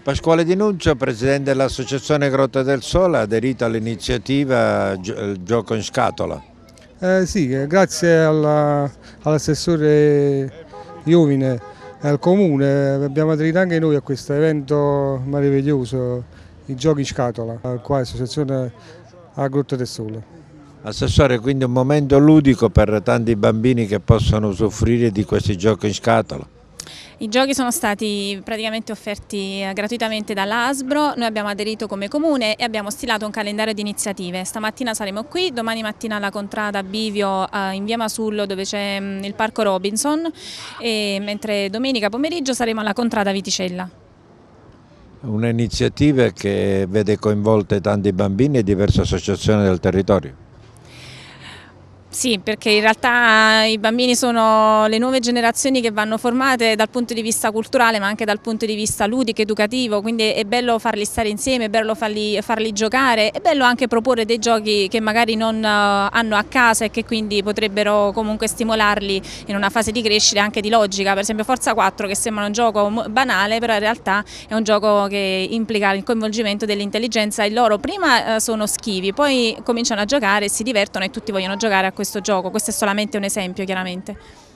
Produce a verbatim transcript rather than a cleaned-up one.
Pasquale Di Nunzio, presidente dell'Associazione Grotta del Sole, ha aderito all'iniziativa Gioco in Scatola. Eh, sì, grazie all'assessore Iovine e al Comune abbiamo aderito anche noi a questo evento meraviglioso, i Giochi in Scatola, qua l'Associazione alla Grotta del Sole. Assessore, quindi un momento ludico per tanti bambini che possono usufruire di questi giochi in scatola. I giochi sono stati praticamente offerti gratuitamente dall'Asbro, noi abbiamo aderito come comune e abbiamo stilato un calendario di iniziative. Stamattina saremo qui, domani mattina alla Contrada Bivio in via Masullo dove c'è il Parco Robinson, e mentre domenica pomeriggio saremo alla Contrada Viticella. Un'iniziativa che vede coinvolte tanti bambini e diverse associazioni del territorio. Sì, perché in realtà i bambini sono le nuove generazioni che vanno formate dal punto di vista culturale ma anche dal punto di vista ludico, educativo, quindi è bello farli stare insieme, è bello farli, farli giocare, è bello anche proporre dei giochi che magari non hanno a casa e che quindi potrebbero comunque stimolarli in una fase di crescita anche di logica. Per esempio Forza quattro, che sembra un gioco banale, però in realtà è un gioco che implica il coinvolgimento dell'intelligenza e loro prima sono schivi, poi cominciano a giocare, si divertono e tutti vogliono giocare a questo gioco. Questo è solamente un esempio, chiaramente.